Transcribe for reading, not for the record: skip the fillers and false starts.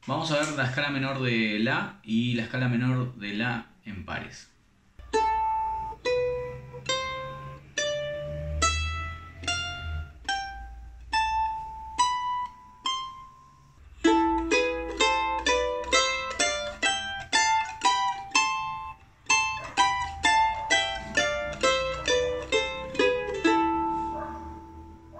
Vamos a ver la escala menor de La y la escala menor de La en pares.